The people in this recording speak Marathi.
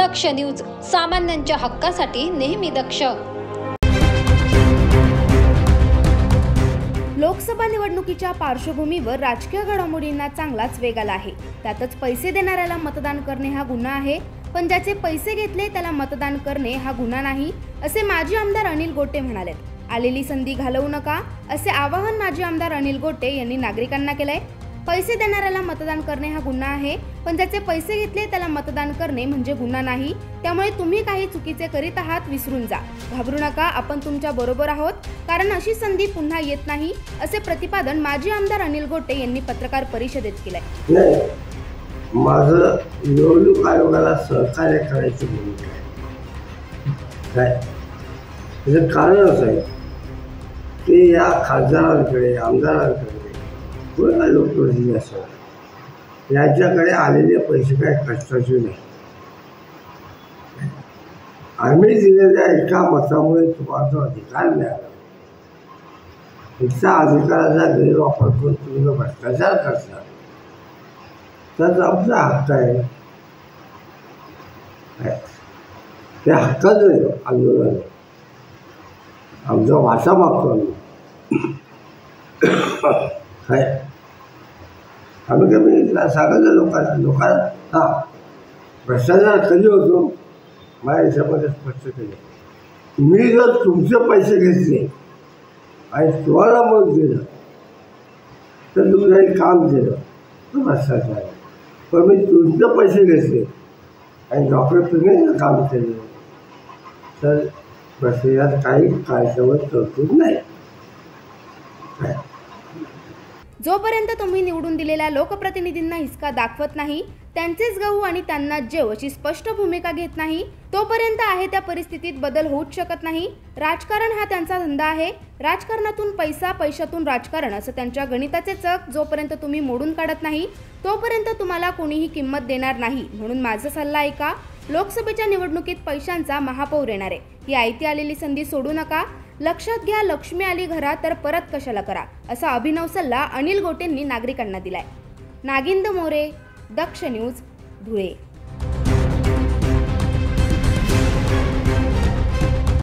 दक्ष न्यूज, सामान्यांच्या हक्कासाठी नेहमी दक्ष। लोकसभा निवडणुकीच्या पार्श्वभूमीवर राजकीय घडामोडींना चांगलाच वेग आला आहे। त्यातच पैसे देणाऱ्याला मतदान करणे हा गुन्हा आहे, पण ज्याचे पैसे घेतले त्याला मतदान करणे हा गुन्हा नाही, असे माजी आमदार अनिल गोटे म्हणाले। आलेली संधी घालवू नका असे आवाहन माजी आमदार अनिल गोटे यांनी नागरिकांना केले। पैसे देणाऱ्याला मतदान करणे हा गुन्हा आहे, पण ज्याचे पैसे घेतले त्याला मतदान करणे म्हणजे गुन्हा नाही। त्यामुळे तुम्ही काही चुकीचे करीत आहात विसरून जा, घाबरू नका, आपण तुमच्या बरोबर आहोत, कारण अशी संधी पुन्हा येत नाही, असे प्रतिपादन माजी आमदार अनिल गोटे यांनी पत्रकार परिषदेत केले। माझं निवडणूक आयोगाला सहकार्य करायची भूमिका आहे। त्याचं कारण असं आहे की या खासदारांकडे, आमदारांकडे किंवा लोकप्रतिनिधी असतात, यांच्याकडे आलेले पैसे काय कष्टाचे नाही। आम्ही दिलेल्या एका मतामुळे तुम्हाला अधिकार मिळाला, त्या अधिकाराचा गैरवापर करून तुम्ही जो भ्रष्टाचार करता त्याचा आमचा हक्क आहे। त्या हक्काचं आंदोलन आमचा वाटा मागतो आम्ही कमी सांगायचं लोकांना भ्रष्टाचार कधी होतो माझ्या हिशोबाने स्पष्ट केले। मी जर तुमचे पैसे घेतले आणि तुम्हाला मत दिलं तर तुम्ही काही काम केलं तर भ्रष्टाचार आहे, पण मी तुमचे पैसे घेतले आणि डॉक्टर तुम्ही काम केलं तर भ्रष्टाचार काही कायद्यावर तरतूद नाही। जोपर्यंत तुम्ही निवडून दिलेल्या लोकप्रतिनिधींना हिसका दाखवत नाही, त्यांचेच गहू आणि त्यांना जेव अशी स्पष्ट भूमिका घेत नाही, तोपर्यंत आहे त्या परिस्थितीत बदल होऊच शकत नाही। राजकारण हा त्यांचा धंदा आहे, राजकारणातून पैसा, पैशातून राजकारण असं त्यांच्या गणिताचे चक जोपर्यंत तुम्ही मोडून काढत नाही तोपर्यंत तुम्हाला कोणीही किंमत देणार नाही। म्हणून माझा सल्ला ऐका, लोकसभेच्या निवडणुकीत पैशांचा महापौर येणार आहे, ही आयती आलेली संधी सोडू नका। लक्षात घ्या, लक्ष्मी आली घरात तर परत कशाला करा, असा अभिनव सल्ला अनिल गोटेंनी नागरिकांना दिलाय। नागिंद मोरे, दक्ष न्यूज, धुळे।